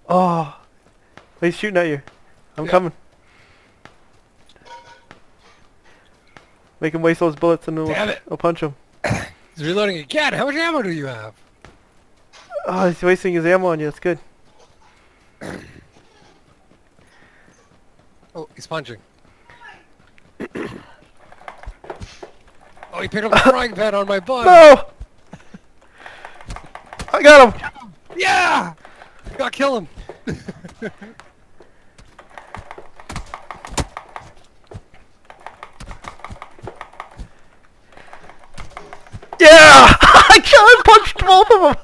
Oh, he's shooting at you. I'm coming. Make him waste those bullets and I'll punch him. He's reloading again. How much ammo do you have? Oh, he's wasting his ammo on you. That's good. Oh, he's punching. Oh, he picked up a frying pan on my butt. No! I got him! Yeah! Gotta kill him. Yeah! I punched both of them!